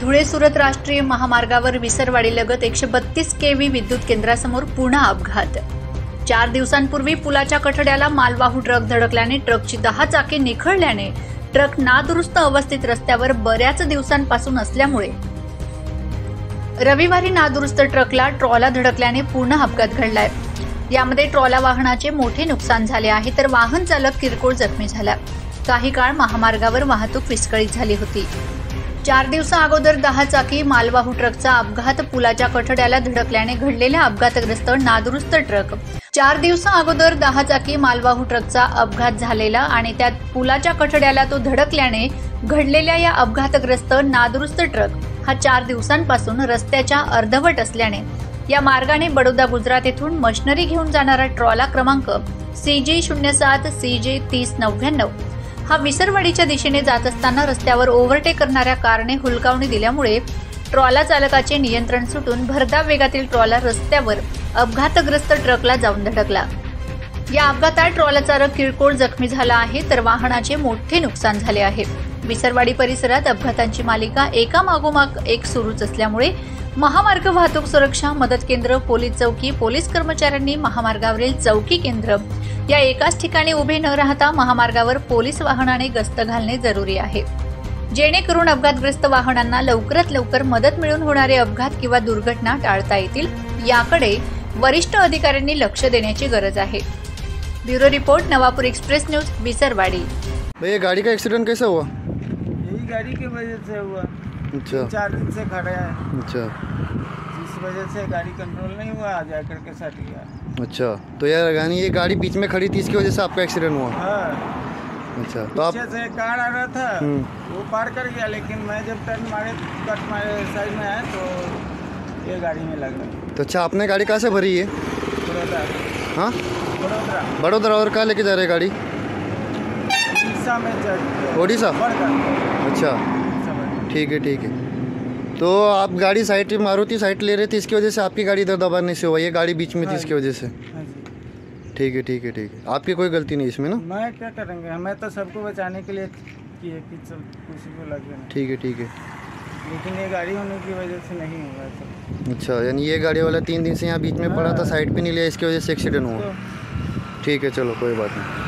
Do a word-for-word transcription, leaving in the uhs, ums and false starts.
धुळे सुरत राष्ट्रीय महामार्गावर विसरवाडी लगत एकशे बत्तीस केव्ही विद्युत केंद्रासमोर पुन्हा अपघात। चार दिवसांपूर्वी पुलाच्या कठड्याला मालवाहू ट्रक धडकल्याने ट्रकची दहा चाके निखळल्याने ट्रक नादुरुस्त अवस्थेत रस्त्यावर बऱ्याच दिवसांपासून असल्यामुळे रविवारी नादुरुस्त ट्रकला ट्रॉला धडकल्याने पुन्हा अपघात घडलाय। यामध्ये ट्रॉला वाहनाचे मोठे नुकसान झाले आहे, तर वाहन चालक किरकोळ जखमी झाला। काही काळ महामार्गावर वाहतूक विस्कळीत झाली होती। चार दिवसा अगोदर दहा चाकी मालवाहू ट्रकचा अपघात पुलाच्या कठड्याला धडकल्याने घडलेल्या अपघातग्रस्त नादुरुस्त ट्रक चार दिवसा अगोदर दहा चाकी मालवाहू ट्रकचा अपघात झालेला आणि त्यात पुलाच्या कठड्याला तो धडकल्याने घडलेल्या या अपघातग्रस्त नादुरुस्त ट्रक हा चार दिवसांपासून रस्त्याच्या अर्धवट असल्याने या मार्गाने बडोदा गुजरात येथून मशिनरी घेऊन जाणारा ट्रॉला क्रमांक सी जी शून्य सात सी जे तीस नव्याण्णव हा विसरवाडीच्या दिशेने जात असताना रस्त्यावर ओव्हरटेक करणाऱ्या कारने हुलकावणी दिल्यामुळे ट्रॉला चालकाचे नियंत्रण सुटून भरधाव वेगातील ट्रॉला रस्त्यावर अपघातग्रस्त ट्रकला जाऊन धडकला। या अपघातात ट्रॉला चालक किरकोळ जखमी झाला आहे, तर वाहनाचे मोठे नुकसान झाले आहे। विसरवाडी परिसरात अपघातांची मालिका एका मागोमाग एक सुरूच असल्यामुळे महामार्ग वाहतूक सुरक्षा मदत केंद्र, पोलीस चौकी, पोलीस कर्मचाऱ्यांनी महामार्गावरील चौकी केंद्र या एकाच ठिकाणी उभे न राहता महामार्गावर पोलीस वाहनाने गस्त घालणे जरुरी आहे, जेणेकरून अपघातग्रस्त वाहनांना लवकरात लवकर मदत मिळून होणारे अपघात किंवा दुर्घटना टाळता येतील, याकडे वरिष्ठ अधिकाऱ्यांनी लक्ष देण्याची गरज आहे। Bureau report, Navapur express news, Visarwadi. भैया गाड़ी का एक्सीडेंट कैसा हुआ? यही गाड़ी की वजह से हुआ। अच्छा, चार दिन से खड़ा है। अच्छा, जिस वजह से गाड़ी कंट्रोल नहीं हुआ, आ जाकर के सट गया। अच्छा, तो यार यानी ये गाड़ी बीच में खड़ी थी, इसकी वजह से आपका एक्सीडेंट हुआ? हाँ। अच्छा, तो आप पीछे से कार आ रहा था, वो पार कर गया, लेकिन मैं जब टर्न मारे कट मारे साइड में आया तो ये गाड़ी में लगा। तो अच्छा, आपने गाड़ी कहाँ से भरी है? बड़ौदा। हाँ, बड़ौदा। बड़ौदा। और कहाँ लेके जा रहे गाड़ी? उड़ीसा में जा- ओडिशा। बड़का। अच्छा, ठीक है ठीक है। तो आप गाड़ी साइड मारुति साइड ले रहे थे, इसकी वजह से आपकी गाड़ी इधर दबाने से हुआ, ये गाड़ी बीच में थी इसकी वजह से? हाँ जी। ठीक है ठीक है ठीक है, आपकी कोई गलती नहीं इसमें ना? मैं क्या करेंगे, हमें तो सबको बचाने के लिए किए कि सब किसी को लग गया, ठीक है ठीक है। लेकिन ये गाड़ी होने की वजह से नहीं हुआ सब। अच्छा, यानी ये गाड़ी वाला तीन दिन से यहाँ बीच में पड़ा था, साइड पे नहीं लिया, इसकी वजह से एक्सीडेंट हुआ। ठीक है, चलो कोई बात नहीं।